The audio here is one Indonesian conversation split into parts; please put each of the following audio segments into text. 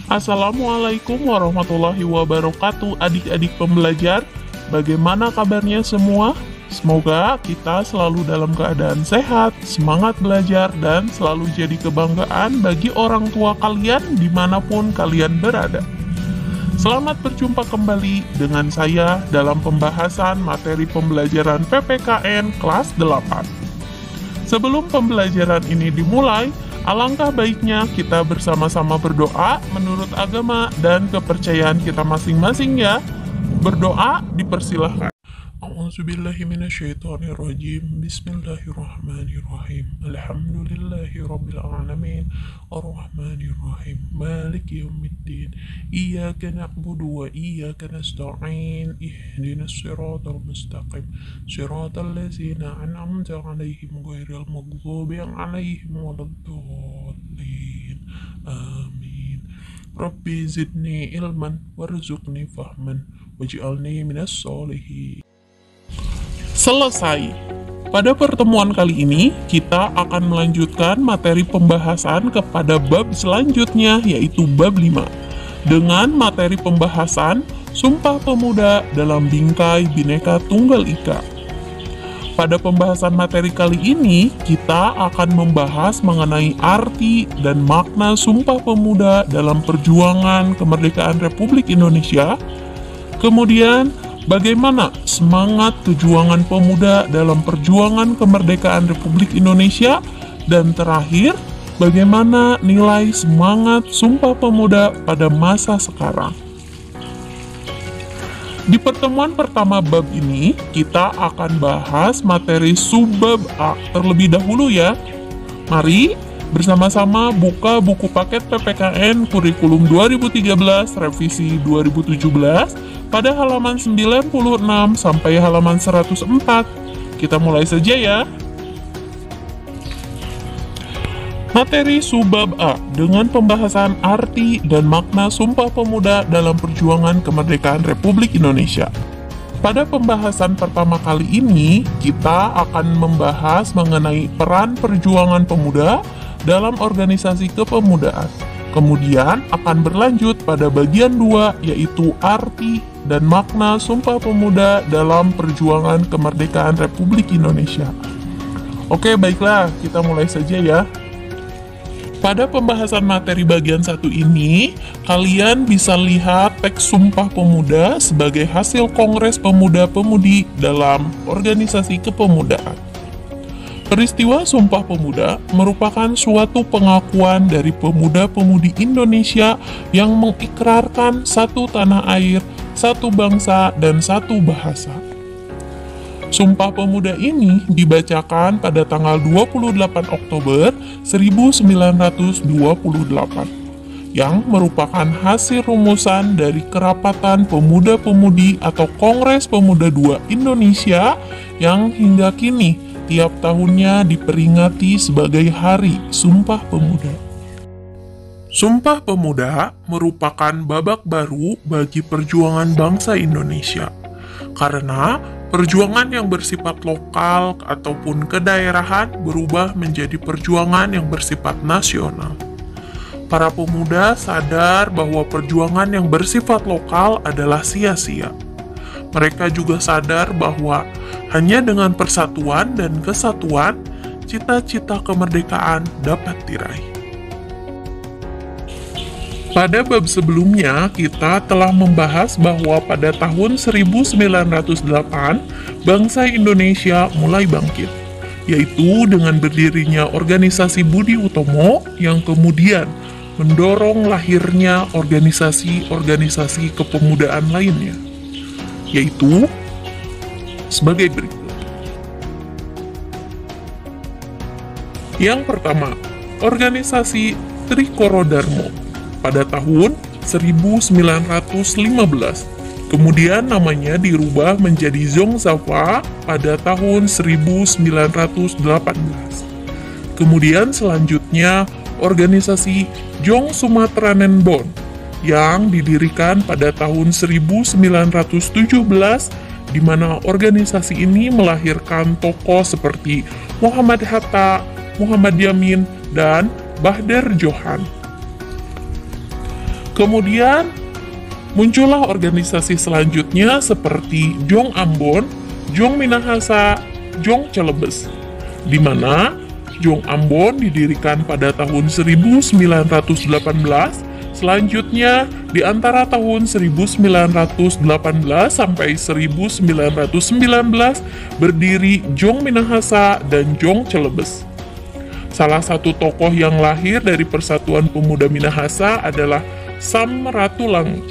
Assalamualaikum warahmatullahi wabarakatuh, adik-adik pembelajar. Bagaimana kabarnya semua? Semoga kita selalu dalam keadaan sehat, semangat belajar, dan selalu jadi kebanggaan bagi orang tua kalian dimanapun kalian berada. Selamat berjumpa kembali dengan saya dalam pembahasan materi pembelajaran PPKN kelas 8. Sebelum pembelajaran ini dimulai, alangkah baiknya kita bersama-sama berdoa menurut agama dan kepercayaan kita masing-masing ya. Berdoa dipersilahkan. A'udzubillahiminasyaitonirrajim. Bismillahirrahmanirrahim. Alhamdulillahirrabbilalamin. Ar-Rahmanirrahim. Maliki yaumiddin. Iyyaka na'budu wa iyyaka nasta'in. Ihdinas siratal mustaqim. Siratal ladzina an'amta 'alaihim ghairil maghdubi 'alaihim waladdallin. Amin. Rabbi zidni ilman warzuqni fahman waj'alni minas sholihin. Selesai. Pada pertemuan kali ini, kita akan melanjutkan materi pembahasan kepada bab selanjutnya, yaitu bab 5. Dengan materi pembahasan Sumpah Pemuda dalam Bingkai Bhinneka Tunggal Ika. Pada pembahasan materi kali ini, kita akan membahas mengenai arti dan makna Sumpah Pemuda dalam perjuangan kemerdekaan Republik Indonesia. Kemudian, bagaimana semangat perjuangan pemuda dalam perjuangan kemerdekaan Republik Indonesia? Dan terakhir, bagaimana nilai semangat Sumpah Pemuda pada masa sekarang? Di pertemuan pertama bab ini, kita akan bahas materi subbab A terlebih dahulu ya. Mari bersama-sama buka buku paket PPKN Kurikulum 2013 Revisi 2017 pada halaman 96 sampai halaman 104. Kita mulai saja ya. Materi subbab A dengan pembahasan arti dan makna Sumpah Pemuda dalam perjuangan kemerdekaan Republik Indonesia. Pada pembahasan pertama kali ini, kita akan membahas mengenai peran perjuangan pemuda dalam organisasi kepemudaan. Kemudian akan berlanjut pada bagian 2, yaitu arti dan makna Sumpah Pemuda dalam perjuangan kemerdekaan Republik Indonesia. Oke, baiklah, kita mulai saja ya. Pada pembahasan materi bagian 1 ini, kalian bisa lihat teks Sumpah Pemuda sebagai hasil Kongres Pemuda-Pemudi dalam organisasi kepemudaan. Peristiwa Sumpah Pemuda merupakan suatu pengakuan dari pemuda-pemudi Indonesia yang mengikrarkan satu tanah air, satu bangsa, dan satu bahasa. Sumpah Pemuda ini dibacakan pada tanggal 28 Oktober 1928, yang merupakan hasil rumusan dari Kerapatan Pemuda-Pemudi atau Kongres Pemuda II Indonesia yang hingga kini tiap tahunnya diperingati sebagai Hari Sumpah Pemuda. Sumpah Pemuda merupakan babak baru bagi perjuangan bangsa Indonesia, karena perjuangan yang bersifat lokal ataupun kedaerahan berubah menjadi perjuangan yang bersifat nasional. Para pemuda sadar bahwa perjuangan yang bersifat lokal adalah sia-sia. Mereka juga sadar bahwa hanya dengan persatuan dan kesatuan, cita-cita kemerdekaan dapat diraih. Pada bab sebelumnya, kita telah membahas bahwa pada tahun 1908, bangsa Indonesia mulai bangkit, yaitu dengan berdirinya organisasi Budi Utomo yang kemudian mendorong lahirnya organisasi-organisasi kepemudaan lainnya, yaitu sebagai berikut. Yang pertama, organisasi Trikoro Darmo pada tahun 1915. Kemudian namanya dirubah menjadi Zongzawa pada tahun 1918. Kemudian selanjutnya organisasi Jong Sumatranen Bon yang didirikan pada tahun 1917, di mana organisasi ini melahirkan tokoh seperti Muhammad Hatta, Muhammad Yamin, dan Bahdar Johan. Kemudian muncullah organisasi selanjutnya seperti Jong Ambon, Jong Minahasa, Jong Celebes, di mana Jong Ambon didirikan pada tahun 1918, selanjutnya di antara tahun 1918 sampai 1919 berdiri Jong Minahasa dan Jong Celebes. Salah satu tokoh yang lahir dari Persatuan Pemuda Minahasa adalah Sam Ratulangi.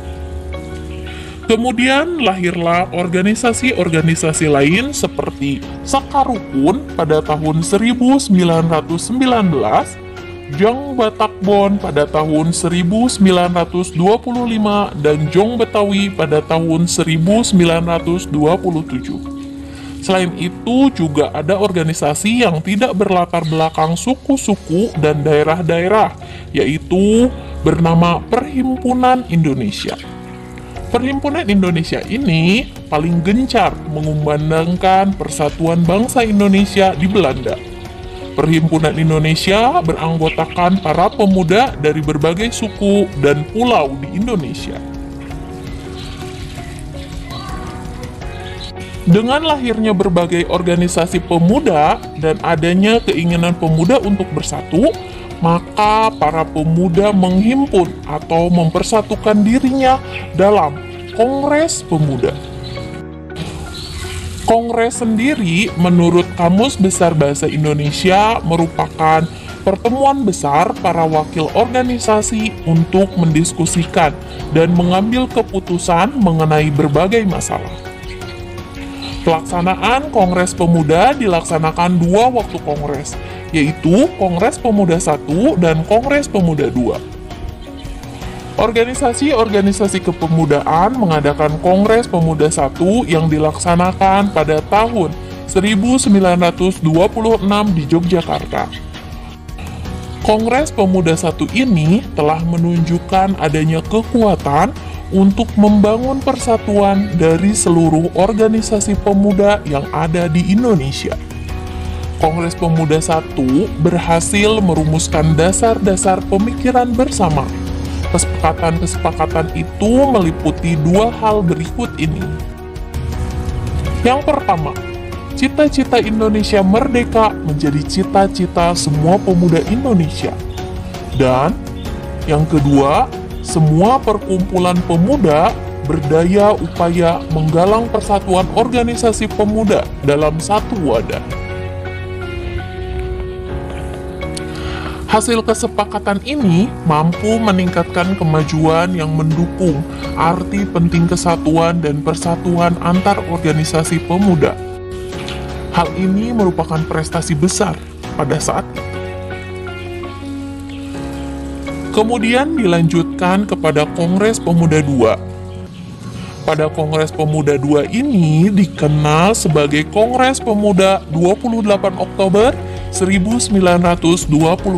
Kemudian lahirlah organisasi-organisasi lain seperti Sakarukun pada tahun 1919, Jong Batakbon pada tahun 1925, dan Jong Betawi pada tahun 1927. Selain itu juga ada organisasi yang tidak berlatar belakang suku-suku dan daerah-daerah, yaitu bernama Perhimpunan Indonesia. Perhimpunan Indonesia ini paling gencar mengumandangkan persatuan bangsa Indonesia di Belanda. Perhimpunan Indonesia beranggotakan para pemuda dari berbagai suku dan pulau di Indonesia. Dengan lahirnya berbagai organisasi pemuda dan adanya keinginan pemuda untuk bersatu, maka para pemuda menghimpun atau mempersatukan dirinya dalam Kongres Pemuda. Kongres sendiri menurut Kamus Besar Bahasa Indonesia merupakan pertemuan besar para wakil organisasi untuk mendiskusikan dan mengambil keputusan mengenai berbagai masalah. Pelaksanaan Kongres Pemuda dilaksanakan 2 waktu kongres, yaitu Kongres Pemuda I dan Kongres Pemuda II. Organisasi-organisasi kepemudaan mengadakan Kongres Pemuda I yang dilaksanakan pada tahun 1926 di Yogyakarta. Kongres Pemuda I ini telah menunjukkan adanya kekuatan untuk membangun persatuan dari seluruh organisasi pemuda yang ada di Indonesia. Kongres Pemuda I berhasil merumuskan dasar-dasar pemikiran bersama. Kesepakatan-kesepakatan itu meliputi 2 hal berikut ini. Yang pertama, cita-cita Indonesia merdeka menjadi cita-cita semua pemuda Indonesia. Dan yang kedua, semua perkumpulan pemuda berdaya upaya menggalang persatuan organisasi pemuda dalam satu wadah. Hasil kesepakatan ini mampu meningkatkan kemajuan yang mendukung arti penting kesatuan dan persatuan antar organisasi pemuda. Hal ini merupakan prestasi besar pada saat itu. Kemudian dilanjutkan kepada Kongres Pemuda II. Pada Kongres Pemuda II ini dikenal sebagai Kongres Pemuda 28 Oktober 1928,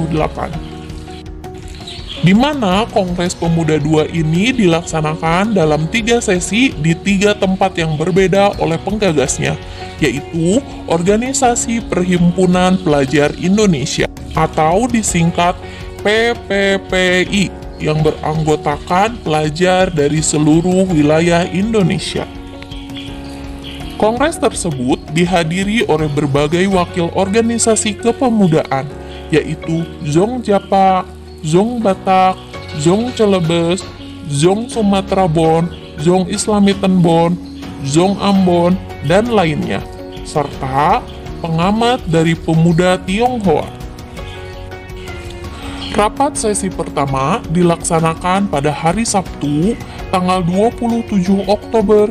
di mana Kongres Pemuda II ini dilaksanakan dalam 3 sesi di 3 tempat yang berbeda oleh penggagasnya, yaitu Organisasi Perhimpunan Pelajar Indonesia atau disingkat PPPI yang beranggotakan pelajar dari seluruh wilayah Indonesia. Kongres tersebut dihadiri oleh berbagai wakil organisasi kepemudaan, yaitu Jong Japa, Jong Batak, Jong Celebes, Jong Sumatera Bon, Jong Islamiten Bon, Jong Ambon, dan lainnya, serta pengamat dari pemuda Tionghoa. Rapat sesi pertama dilaksanakan pada hari Sabtu, tanggal 27 Oktober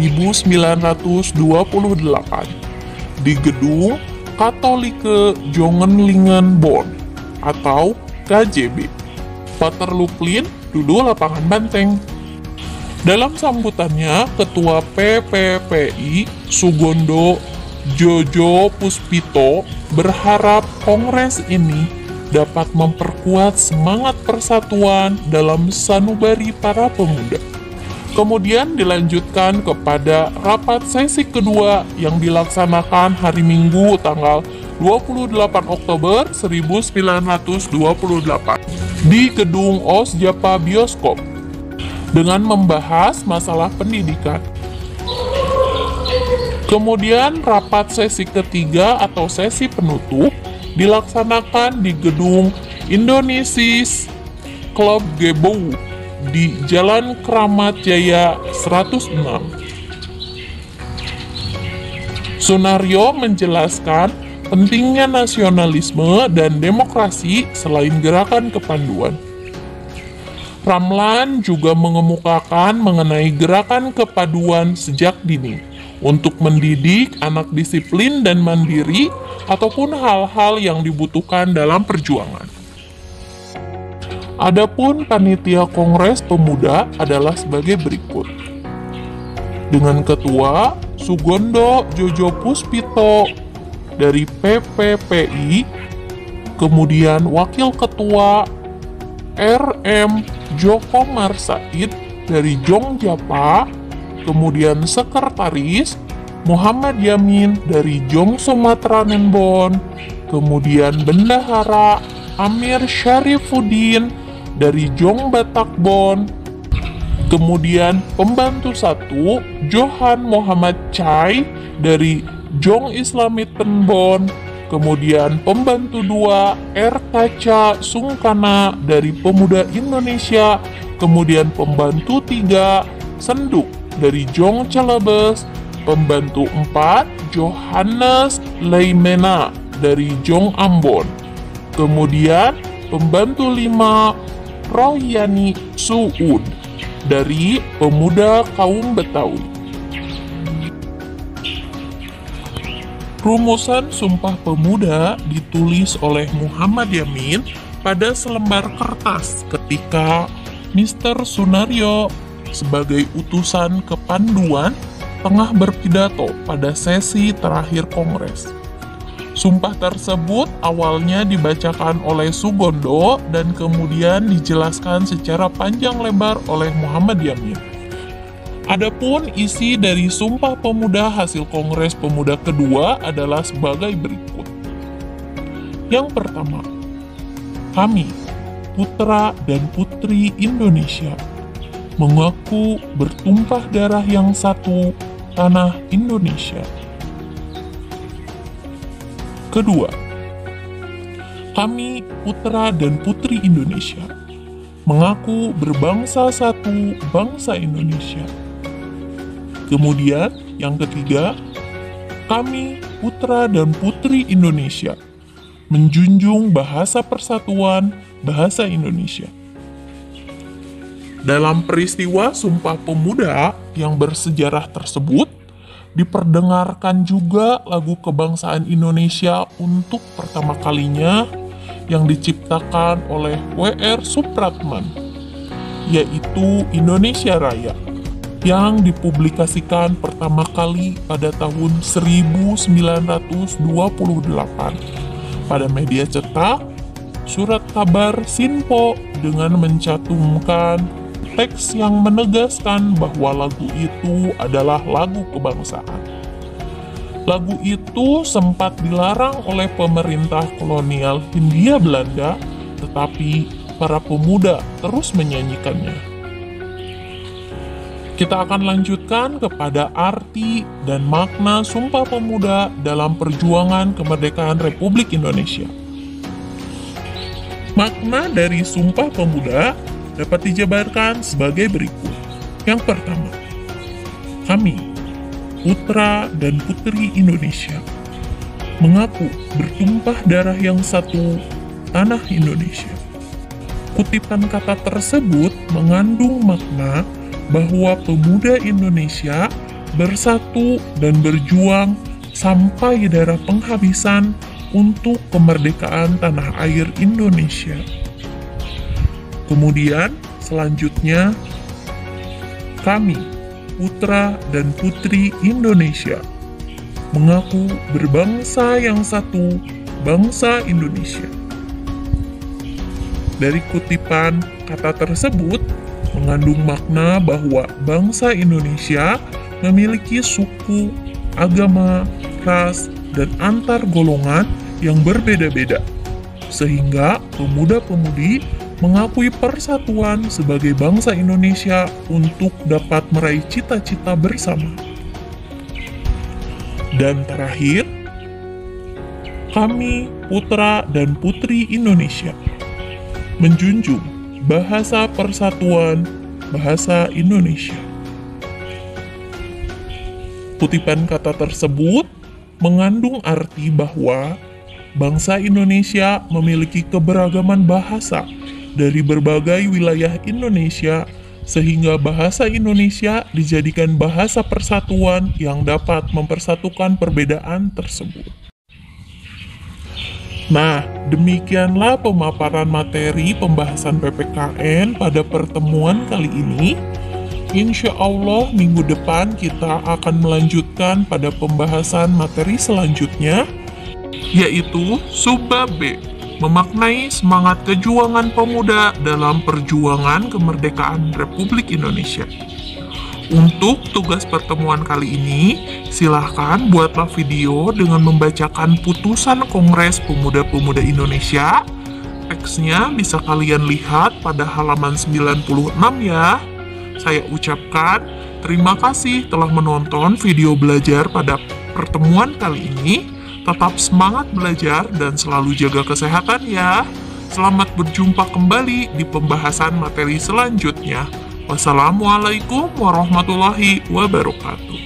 1928 di Gedung Katolike Jongenlingen Bonn atau KJB, Waterloo-Plin, Dudu Lapangan Banteng. Dalam sambutannya, Ketua PPPI Sugondo Jojo Puspito berharap kongres ini dapat memperkuat semangat persatuan dalam sanubari para pemuda. Kemudian dilanjutkan kepada rapat sesi kedua yang dilaksanakan hari Minggu tanggal 28 Oktober 1928 di Gedung Osjapa Bioskop dengan membahas masalah pendidikan. Kemudian rapat sesi ketiga atau sesi penutup dilaksanakan di Gedung Indonesis Club Gebou di Jalan Kramat Jaya 106. Sunario menjelaskan pentingnya nasionalisme dan demokrasi selain gerakan kepanduan. Ramlan juga mengemukakan mengenai gerakan kepaduan sejak dini untuk mendidik anak disiplin dan mandiri ataupun hal-hal yang dibutuhkan dalam perjuangan. Adapun panitia Kongres Pemuda adalah sebagai berikut. Dengan ketua Sugondo Jojo Puspito dari PPPI, kemudian wakil ketua RM Joko Marsaid dari Jongjapa, kemudian sekretaris Muhammad Yamin dari Jong Sumatera Nembon, kemudian bendahara Amir Syarifuddin dari Jong Batakbon, kemudian pembantu 1 Johan Muhammad Chai dari Jong Islamit Tenbon, kemudian pembantu 2 Kaca Sungkana dari Pemuda Indonesia, kemudian pembantu 3 Senduk dari Jong Celebes, pembantu 4 Johannes Leimena dari Jong Ambon, kemudian pembantu 5 Royani Suud dari Pemuda Kaum Betawi. Rumusan Sumpah Pemuda ditulis oleh Muhammad Yamin pada selembar kertas ketika Mr. Sunario sebagai utusan kepanduan tengah berpidato pada sesi terakhir Kongres. Sumpah tersebut awalnya dibacakan oleh Sugondo dan kemudian dijelaskan secara panjang lebar oleh Muhammad Yamin. Adapun isi dari Sumpah Pemuda hasil Kongres Pemuda kedua adalah sebagai berikut. Yang pertama, kami, putra dan putri Indonesia, mengaku bertumpah darah yang satu, tanah Indonesia. Kedua, kami, putra dan putri Indonesia, mengaku berbangsa satu, bangsa Indonesia. Kemudian, yang ketiga, kami, putra dan putri Indonesia, menjunjung bahasa persatuan, bahasa Indonesia. Dalam peristiwa Sumpah Pemuda yang bersejarah tersebut, diperdengarkan juga lagu kebangsaan Indonesia untuk pertama kalinya yang diciptakan oleh W.R. Supratman, yaitu Indonesia Raya, yang dipublikasikan pertama kali pada tahun 1928 pada media cetak Surat Kabar Sinpo dengan mencantumkan teks yang menegaskan bahwa lagu itu adalah lagu kebangsaan. Lagu itu sempat dilarang oleh pemerintah kolonial Hindia Belanda, tetapi para pemuda terus menyanyikannya. Kita akan lanjutkan kepada arti dan makna Sumpah Pemuda dalam perjuangan kemerdekaan Republik Indonesia. Makna dari Sumpah Pemuda dapat dijabarkan sebagai berikut. Yang pertama, kami, putra dan putri Indonesia, mengaku bertumpah darah yang satu, tanah Indonesia. Kutipan kata tersebut mengandung makna bahwa pemuda Indonesia bersatu dan berjuang sampai darah penghabisan untuk kemerdekaan tanah air Indonesia. Kemudian, selanjutnya, kami, putra dan putri Indonesia, mengaku berbangsa yang satu, bangsa Indonesia. Dari kutipan kata tersebut, mengandung makna bahwa bangsa Indonesia memiliki suku, agama, ras, dan antar golongan yang berbeda-beda, sehingga pemuda-pemudi mengakui persatuan sebagai bangsa Indonesia untuk dapat meraih cita-cita bersama. Dan terakhir, kami, putra dan putri Indonesia, menjunjung bahasa persatuan bahasa Indonesia. Kutipan kata tersebut mengandung arti bahwa bangsa Indonesia memiliki keberagaman bahasa dari berbagai wilayah Indonesia, sehingga bahasa Indonesia dijadikan bahasa persatuan yang dapat mempersatukan perbedaan tersebut. Nah, demikianlah pemaparan materi pembahasan PPKN pada pertemuan kali ini. Insya Allah minggu depan kita akan melanjutkan pada pembahasan materi selanjutnya, yaitu Subbab B, memaknai semangat kejuangan pemuda dalam perjuangan kemerdekaan Republik Indonesia. Untuk tugas pertemuan kali ini, silahkan buatlah video dengan membacakan putusan Kongres Pemuda-Pemudi Indonesia. Teksnya bisa kalian lihat pada halaman 96 ya. Saya ucapkan terima kasih telah menonton video belajar pada pertemuan kali ini. Tetap semangat belajar dan selalu jaga kesehatan ya. Selamat berjumpa kembali di pembahasan materi selanjutnya. Wassalamualaikum warahmatullahi wabarakatuh.